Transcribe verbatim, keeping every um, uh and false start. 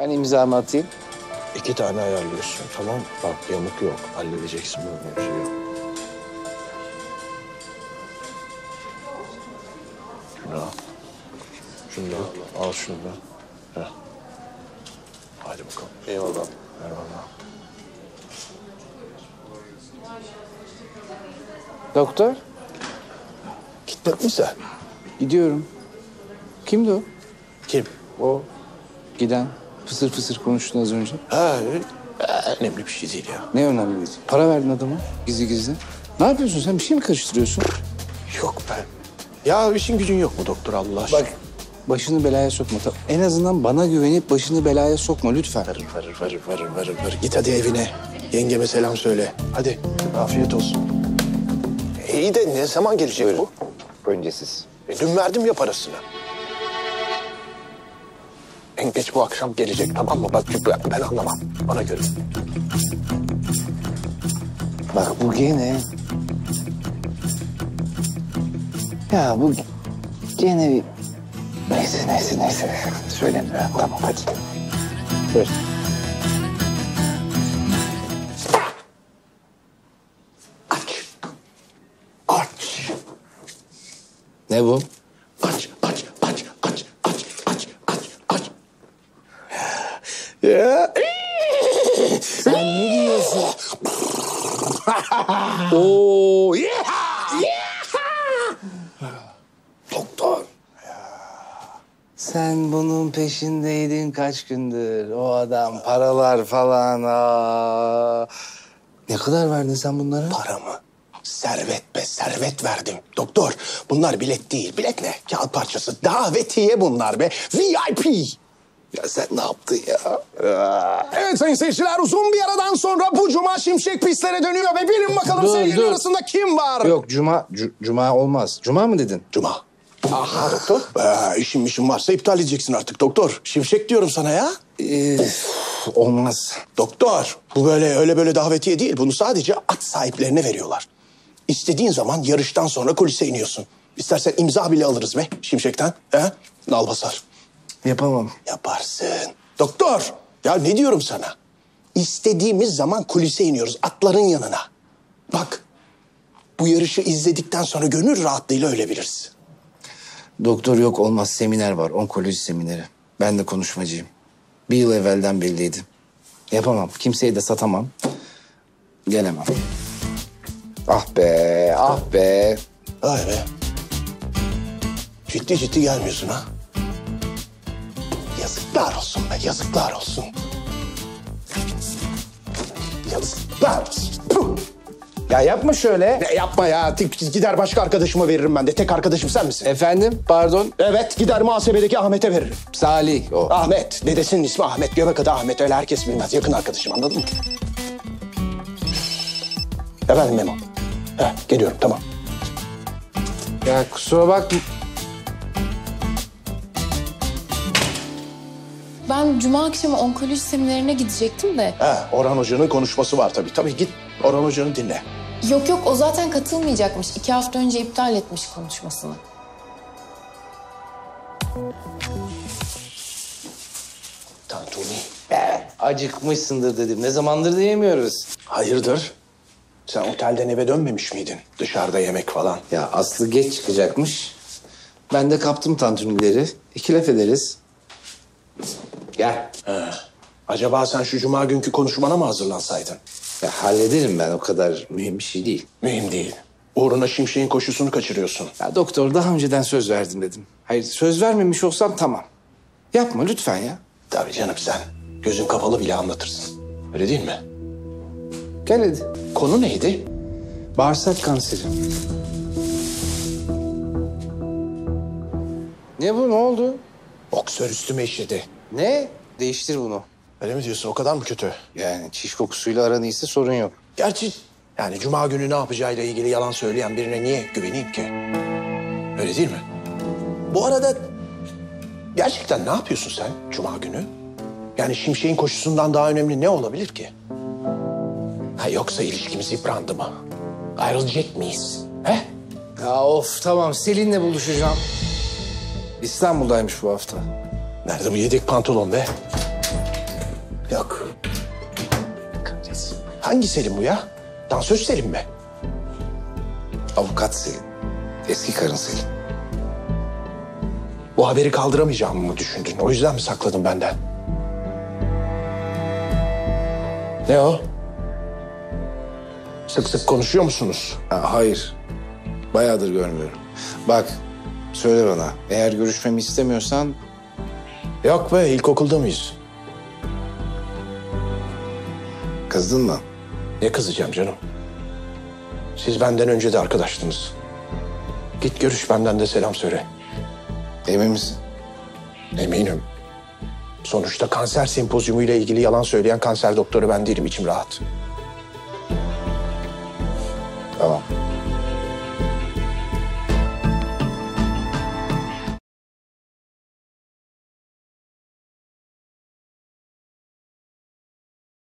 Ben imzamı atayım. İki tane ayarlıyorsun, tamam mı? Bak yamuk yok, halledeceksin böyle bir şey yok. Şunu al. Şunu da al, şunu da. Heh. Hadi bakalım. Eyvallah. Eyvallah. Doktor, Gitmedin mi sen? gidiyorum. Kimdi o? Kim? O giden, fısır fısır konuştun az önce. Ha, ha, önemli bir şey değil ya. Ne önemli değil. Para verdin adama gizli gizli. Ne yapıyorsun sen? Bir şey mi karıştırıyorsun? Yok ben. Ya işin gücün yok mu doktor Allah aşkına? Bak, başını belaya sokma. En azından bana güvenip başını belaya sokma lütfen. Varır, varır, varır, varır, varır, varır. Git hadi evine. Yengeme selam söyle. Hadi, afiyet olsun. İyi de ne zaman gelecek Buyurun. bu? Önce siz. E, dün verdim ya parasını. En geç bu akşam gelecek, tamam mı? Bak ben, ben anlamam. Bana göre. Bak bu gene... Ya bu gene bir... Neyse, neyse, neyse. Söylemiyorum. Tamam, hadi. Buyur. Aç. Aç. Ne bu? Aç, aç, aç, aç, aç, aç, aç, aç. Ya. Sen ne diyorsun? Oo, yeah, yeah. Doktor. Sen bunun peşindeydin kaç gündür. O adam, paralar falan. Aa. Ne kadar verdin sen bunlara? Para mı? Servet be, servet verdim. Doktor, bunlar bilet değil. Bilet ne? Kağıt parçası. Davetiye bunlar be. V I P. Ya sen ne yaptın ya? Evet sayın seyirciler, uzun bir aradan sonra bu cuma Şimşek pistlere dönüyor ve bilin bakalım Dur, sevgili dur. arasında kim var? Yok, cuma, cu- cuma olmaz. Cuma mı dedin? Cuma. Aha doktor. Ee, işim işim varsa iptal edeceksin artık doktor. Şimşek diyorum sana ya. Ee, olmaz. Doktor, bu böyle öyle böyle davetiye değil. Bunu sadece at sahiplerine veriyorlar. İstediğin zaman yarıştan sonra kulise iniyorsun. İstersen imza bile alırız be Şimşek'ten. He? Nal basar. Yapamam. Yaparsın. Doktor, ya ne diyorum sana? İstediğimiz zaman kulise iniyoruz atların yanına. Bak, bu yarışı izledikten sonra gönül rahatlığıyla ölebiliriz. Doktor yok, olmaz. Seminer var. Onkoloji semineri. Ben de konuşmacıyım. Bir yıl evvelden belliydi. Yapamam. Kimseye de satamam. Gelemem. Ah be, ah be. Vay be. Ciddi ciddi gelmiyorsun ha. Yazıklar olsun be, yazıklar olsun. Yazıklar olsun. Puh. Ya yapma şöyle. Ne yapma ya, gider başka arkadaşıma veririm ben de. Tek arkadaşım sen misin? Efendim, pardon. Evet, gider muhasebedeki Ahmet'e veririm. Salih o. Ahmet, dedesinin ismi Ahmet. Göbek adı Ahmet, öyle herkes bilmez. Yakın arkadaşım, anladın mı? Efendim Memo. Heh, geliyorum, tamam. Ya kusura bakma. Ben cuma akşamı onkoloji seminerine gidecektim de. Ha, Orhan Hoca'nın konuşması var tabii. Tabii git Orhan Hoca'nı dinle. Yok yok, o zaten katılmayacakmış. İki hafta önce iptal etmiş konuşmasını. Tantuni. Be, acıkmışsındır dedim. Ne zamandır diyemiyoruz. Hayırdır? Sen otelden eve dönmemiş miydin? Dışarıda yemek falan. Ya Aslı geç çıkacakmış. Ben de kaptım tantunileri. İki laf ederiz. Gel. Ha. Acaba sen şu cuma günkü konuşmana mı hazırlansaydın? Ya hallederim ben, o kadar mühim bir şey değil. Mühim değil. Uğruna Şimşek'in koşusunu kaçırıyorsun. Ya doktor, daha önceden söz verdim dedim. Hayır, söz vermemiş olsam tamam. Yapma lütfen ya. Tabii canım, sen gözün kapalı bile anlatırsın. Öyle değil mi? Gel hadi. Konu neydi? Bağırsak kanseri. Ne bu, ne oldu? Boksör üstüme işledi. Ne? Değiştir bunu. Öyle mi diyorsun? O kadar mı kötü? Yani çiş kokusuyla aran iyiyse sorun yok. Gerçi yani cuma günü ne yapacağıyla ilgili yalan söyleyen birine niye güveneyim ki? Öyle değil mi? Bu arada gerçekten ne yapıyorsun sen cuma günü? Yani Şimşek'in koşusundan daha önemli ne olabilir ki? Ha, yoksa ilişkimiz yıprandı mı? Ayrılacak mıyız? He? Ya of, tamam, Selin'le buluşacağım. İstanbul'daymış bu hafta. Nerede bu yedek pantolon be? Yok. Hangi Selim bu ya? Dansöz Selim mi? Avukat Selin. Eski karın Selin. Bu haberi kaldıramayacağımı mı düşündün? O yüzden mi sakladın benden? Ne o? Sık sık konuşuyor musunuz? Ha, hayır. Bayağıdır görmüyorum. Bak, söyle bana. Eğer görüşmemi istemiyorsan Yok be, ilkokulda mıyız? kızdın mı? Ne kızacağım canım? Siz benden önce de arkadaştınız. Git görüş, benden de selam söyle. Emin misin? Eminim. Sonuçta kanser sempozyumu ile ilgili yalan söyleyen kanser doktoru ben değilim, içim rahat. Tamam.